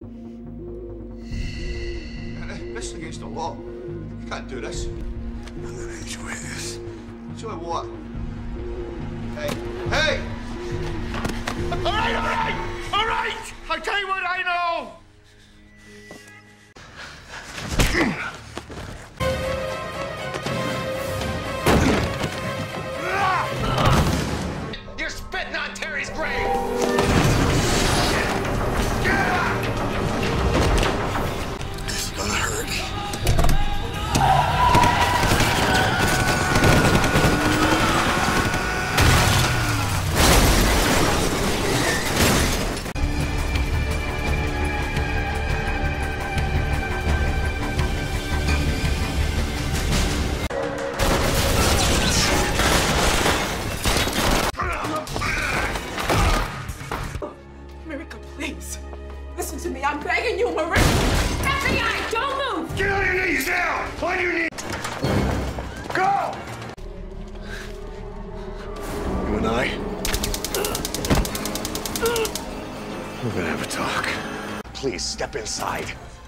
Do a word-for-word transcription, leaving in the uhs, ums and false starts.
This is against the law. You can't do this. I'm gonna enjoy this. Enjoy what? Hey, hey! All right, all right, all right! I'll tell you what I know! You're spitting on Terry's grave! This is gonna hurt. America, please. Listen to me. I'm begging you, Maria. F B I, don't move! Get on your knees now! On your knees! Go! You and I, we're gonna have a talk. Please step inside.